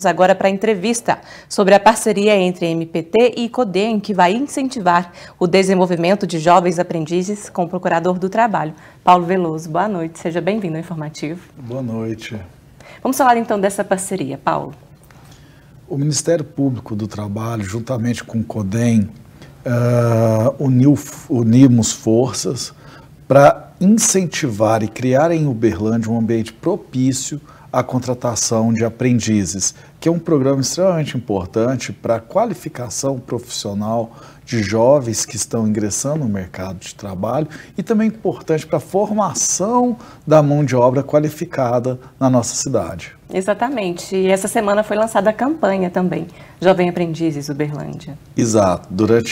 Agora para a entrevista sobre a parceria entre a MPT e Codem, que vai incentivar o desenvolvimento de jovens aprendizes com o Procurador do Trabalho, Paulo Veloso. Boa noite, seja bem-vindo ao Informativo. Boa noite. Vamos falar então dessa parceria, Paulo. O Ministério Público do Trabalho, juntamente com o Codem, unimos forças para incentivar e criar em Uberlândia um ambiente propício à contratação de aprendizes, que é um programa extremamente importante para a qualificação profissional de jovens que estão ingressando no mercado de trabalho e também importante para a formação da mão de obra qualificada na nossa cidade. Exatamente. E essa semana foi lançada a campanha também, Jovem Aprendizes Uberlândia. Exato.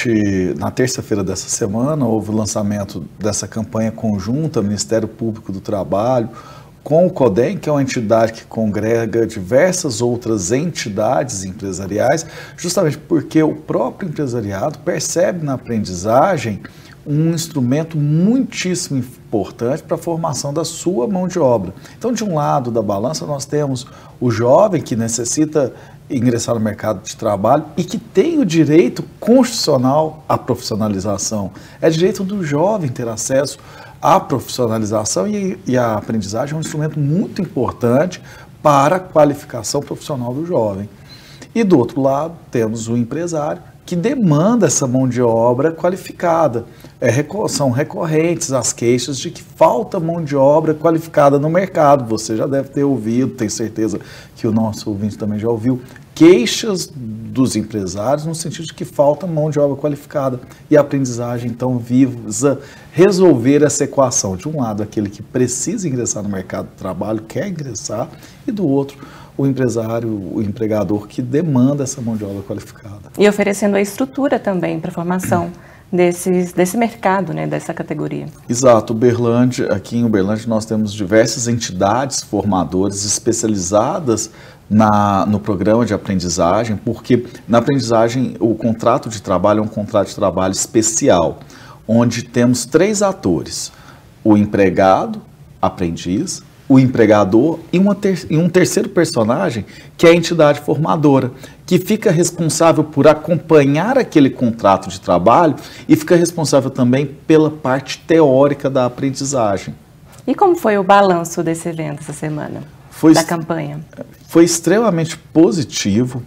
Na terça-feira dessa semana, houve o lançamento dessa campanha conjunta, Ministério Público do Trabalho, com o Codem, que é uma entidade que congrega diversas outras entidades empresariais, justamente porque o próprio empresariado percebe na aprendizagem um instrumento muitíssimo importante para a formação da sua mão de obra. Então, de um lado da balança, nós temos o jovem que necessita ingressar no mercado de trabalho e que tem o direito constitucional à profissionalização. É direito do jovem ter acesso à profissionalização e a aprendizagem é um instrumento muito importante para a qualificação profissional do jovem. E do outro lado, temos o empresário que demanda essa mão de obra qualificada. São recorrentes as queixas de que falta mão de obra qualificada no mercado. Você já deve ter ouvido, tenho certeza que o nosso ouvinte também já ouviu, queixas dos empresários no sentido de que falta mão de obra qualificada. E a aprendizagem, então, visa resolver essa equação. De um lado, aquele que precisa ingressar no mercado de trabalho, quer ingressar, e do outro, o empresário, o empregador que demanda essa mão de obra qualificada. E oferecendo a estrutura também para a formação desse mercado, né, dessa categoria. Exato. Aqui em Uberlândia nós temos diversas entidades formadoras especializadas no programa de aprendizagem, porque na aprendizagem o contrato de trabalho é um contrato de trabalho especial, onde temos 3 atores: o empregado, aprendiz, o empregador e um terceiro personagem, que é a entidade formadora, que fica responsável por acompanhar aquele contrato de trabalho e fica responsável também pela parte teórica da aprendizagem. E como foi o balanço desse evento essa semana, da campanha? Foi extremamente positivo.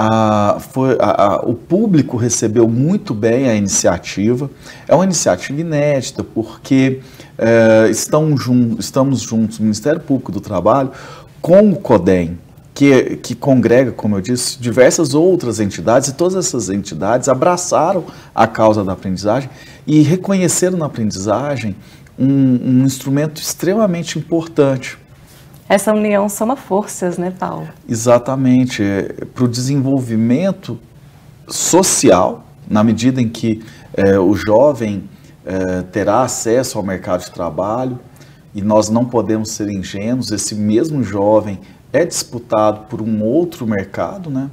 O público recebeu muito bem a iniciativa. É uma iniciativa inédita, porque estamos juntos, o Ministério Público do Trabalho, com o Codem, que congrega, como eu disse, diversas outras entidades, e todas essas entidades abraçaram a causa da aprendizagem e reconheceram na aprendizagem um instrumento extremamente importante. Essa união soma forças, né, Paulo? Exatamente, para o desenvolvimento social, na medida em que o jovem terá acesso ao mercado de trabalho, e nós não podemos ser ingênuos, esse mesmo jovem é disputado por um outro mercado, né?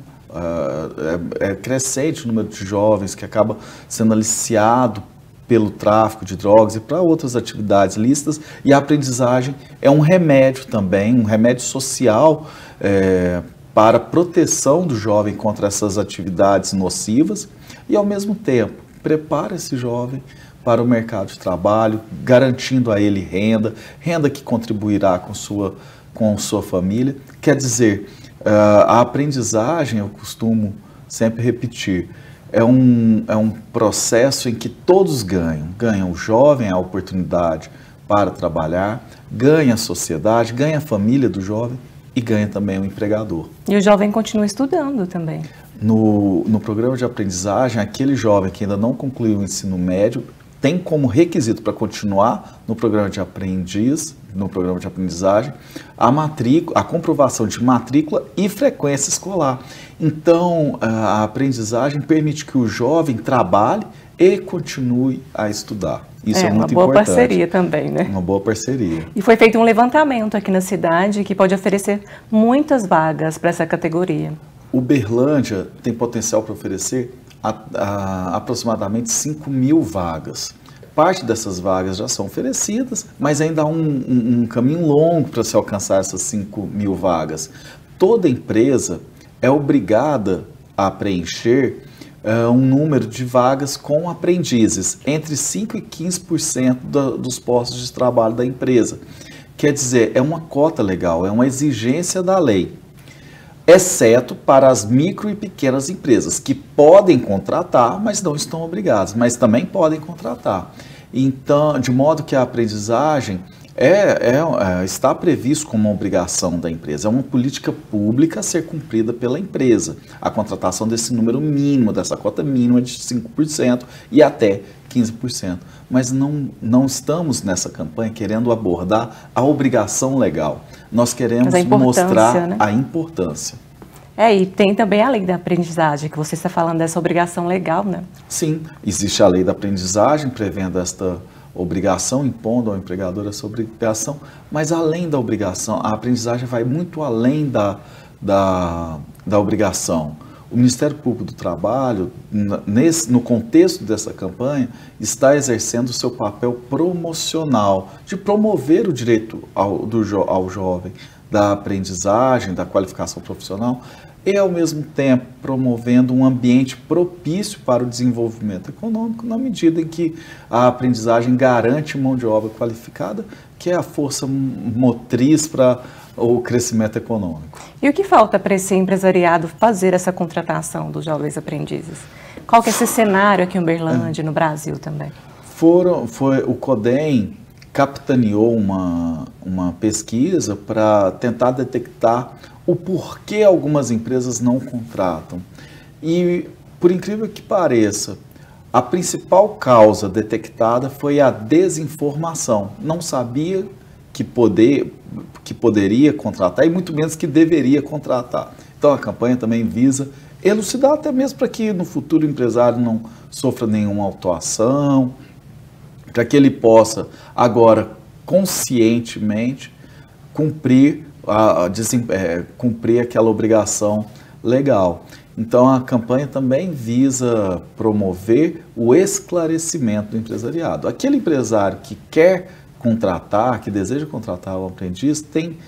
É crescente o número de jovens que acaba sendo aliciado pelo tráfico de drogas e para outras atividades lícitas, e a aprendizagem é um remédio também, um remédio social para a proteção do jovem contra essas atividades nocivas e, ao mesmo tempo, prepara esse jovem para o mercado de trabalho, garantindo a ele renda que contribuirá com sua família. Quer dizer, a aprendizagem, eu costumo sempre repetir, é um processo em que todos ganham. Ganha o jovem a oportunidade para trabalhar, ganha a sociedade, ganha a família do jovem e ganha também o empregador. E o jovem continua estudando também. No programa de aprendizagem, aquele jovem que ainda não concluiu o ensino médio tem como requisito para continuar no programa de aprendiz, no programa de aprendizagem, a comprovação de matrícula e frequência escolar. Então, a aprendizagem permite que o jovem trabalhe e continue a estudar. Isso é muito importante. Uma boa parceria também, né? Uma boa parceria. E foi feito um levantamento aqui na cidade que pode oferecer muitas vagas para essa categoria. Uberlândia tem potencial para oferecer aproximadamente 5.000 vagas. Parte dessas vagas já são oferecidas, mas ainda há um caminho longo para se alcançar essas 5.000 vagas. Toda empresa é obrigada a preencher um número de vagas com aprendizes, entre 5% e 15% dos postos de trabalho da empresa. Quer dizer, é uma cota legal, é uma exigência da lei, exceto para as micro e pequenas empresas, que podem contratar, mas não estão obrigadas, mas também podem contratar. Então, de modo que a aprendizagem está previsto como uma obrigação da empresa, é uma política pública a ser cumprida pela empresa, a contratação desse número mínimo, dessa cota mínima de 5% e até 15%. Mas não estamos nessa campanha querendo abordar a obrigação legal, nós queremos mostrar, né, a importância. E tem também a lei da aprendizagem, que você está falando dessa obrigação legal, né? Sim, existe a lei da aprendizagem prevendo esta obrigação, impondo ao empregador essa obrigação, mas além da obrigação, a aprendizagem vai muito além da obrigação. O Ministério Público do Trabalho, no contexto dessa campanha, está exercendo o seu papel promocional, de promover o direito ao jovem da aprendizagem, da qualificação profissional, e, ao mesmo tempo, promovendo um ambiente propício para o desenvolvimento econômico, na medida em que a aprendizagem garante mão de obra qualificada, que é a força motriz para o crescimento econômico. E o que falta para esse empresariado fazer essa contratação dos jovens aprendizes? Qual que é esse cenário aqui em Uberlândia, no Brasil também? O CODEM capitaneou uma pesquisa para tentar detectar o porquê algumas empresas não contratam. E, por incrível que pareça, a principal causa detectada foi a desinformação. Não sabia que poderia contratar e muito menos que deveria contratar. Então a campanha também visa elucidar, até mesmo para que no futuro o empresário não sofra nenhuma autuação, para que ele possa agora conscientemente cumprir aquela obrigação legal. Então a campanha também visa promover o esclarecimento do empresariado. Aquele empresário que quer contratar, que deseja contratar o aprendiz,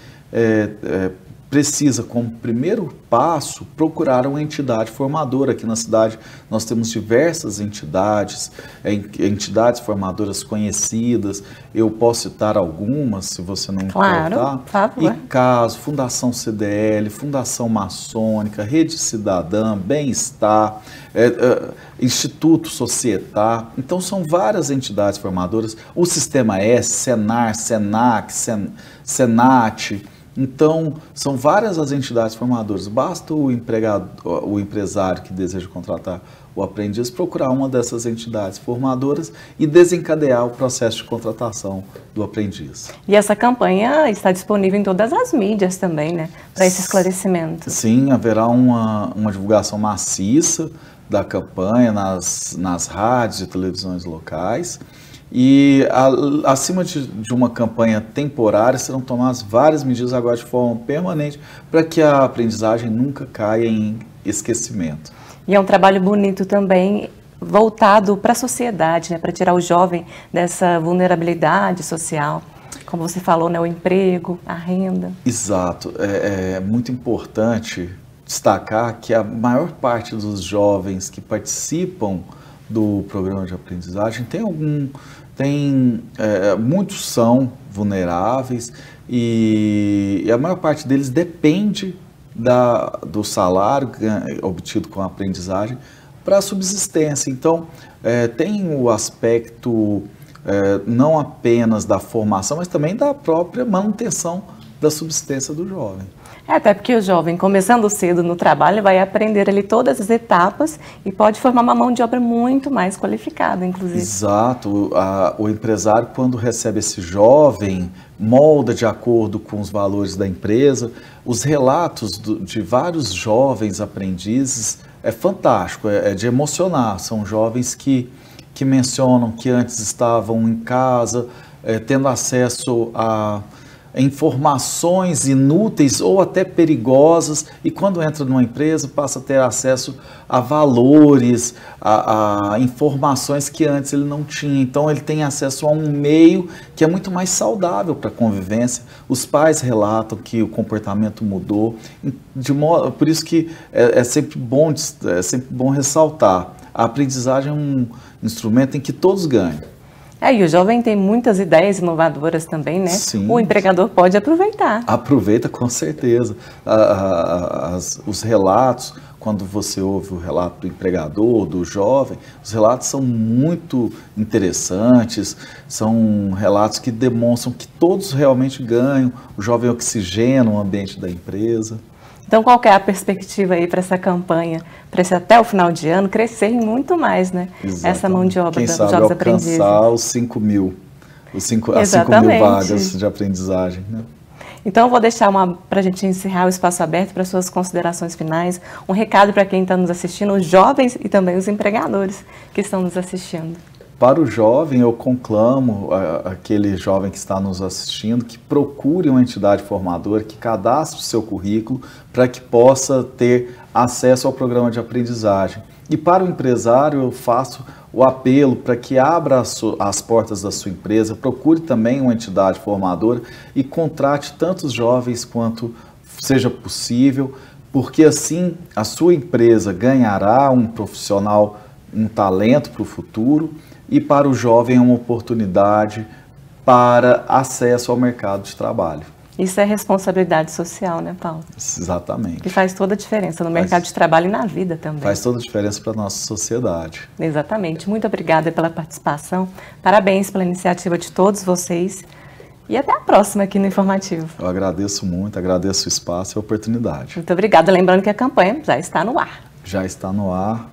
precisa, como primeiro passo, procurar uma entidade formadora. Aqui na cidade nós temos diversas entidades formadoras conhecidas. Eu posso citar algumas, se você não importar. Claro, por favor. ICASO, Fundação CDL, Fundação Maçônica, Rede Cidadã, Bem-Estar, Instituto Societar. Então são várias entidades formadoras. O Sistema S, Senar, Senac, Senat. Então, são várias as entidades formadoras. Basta o empresário que deseja contratar o aprendiz procurar uma dessas entidades formadoras e desencadear o processo de contratação do aprendiz. E essa campanha está disponível em todas as mídias também, né? Para esse esclarecimento. Sim, haverá uma divulgação maciça da campanha nas rádios e televisões locais. E acima de uma campanha temporária, serão tomadas várias medidas agora de forma permanente para que a aprendizagem nunca caia em esquecimento. E é um trabalho bonito também, voltado para a sociedade, né, para tirar o jovem dessa vulnerabilidade social. Como você falou, né, o emprego, a renda. Exato. É muito importante destacar que a maior parte dos jovens que participam do programa de aprendizagem muitos são vulneráveis e a maior parte deles depende do salário obtido com a aprendizagem para a subsistência. Então, tem o aspecto não apenas da formação, mas também da própria manutenção da subsistência do jovem. Até porque o jovem, começando cedo no trabalho, vai aprender ali todas as etapas e pode formar uma mão de obra muito mais qualificada, inclusive. Exato. O empresário, quando recebe esse jovem, molda de acordo com os valores da empresa. Os relatos de vários jovens aprendizes é fantástico, é de emocionar. São jovens que mencionam que antes estavam em casa, tendo acesso informações inúteis ou até perigosas, e quando entra numa empresa passa a ter acesso a valores, a informações que antes ele não tinha. Então ele tem acesso a um meio que é muito mais saudável para a convivência. Os pais relatam que o comportamento mudou, por isso que é sempre bom ressaltar. A aprendizagem é um instrumento em que todos ganham. E o jovem tem muitas ideias inovadoras também, né? Sim. O empregador pode aproveitar. Aproveita com certeza. Os relatos, quando você ouve o relato do empregador, do jovem, os relatos são muito interessantes, são relatos que demonstram que todos realmente ganham, o jovem oxigena o ambiente da empresa. Então, qual que é a perspectiva aí para essa campanha, para esse até o final de ano crescer muito mais, né? Exatamente. Essa mão de obra Quem dos sabe jovens aprendizes. alcançar os 5 mil, as 5 mil vagas de aprendizagem, né? Então, eu vou deixar para a gente encerrar o espaço aberto para suas considerações finais, um recado para quem está nos assistindo, os jovens e também os empregadores que estão nos assistindo. Para o jovem, eu conclamo aquele jovem que está nos assistindo que procure uma entidade formadora, que cadastre o seu currículo para que possa ter acesso ao programa de aprendizagem. E para o empresário, eu faço o apelo para que abra as portas da sua empresa, procure também uma entidade formadora e contrate tantos jovens quanto seja possível, porque assim a sua empresa ganhará um profissional, um talento para o futuro, e para o jovem é uma oportunidade para acesso ao mercado de trabalho. Isso é responsabilidade social, né, Paulo? Exatamente. Que faz toda a diferença no mercado de trabalho e na vida também. Faz toda a diferença para a nossa sociedade. Exatamente. Muito obrigada pela participação. Parabéns pela iniciativa de todos vocês. E até a próxima aqui no Informativo. Eu agradeço muito, agradeço o espaço e a oportunidade. Muito obrigada. Lembrando que a campanha já está no ar. Já está no ar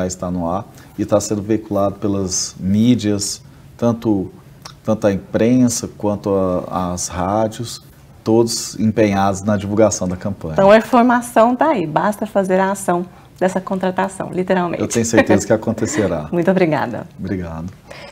e está sendo veiculado pelas mídias, tanto a imprensa quanto as rádios, todos empenhados na divulgação da campanha. Então a informação está aí, basta fazer a ação dessa contratação, literalmente. Eu tenho certeza que acontecerá. Muito obrigada. Obrigado.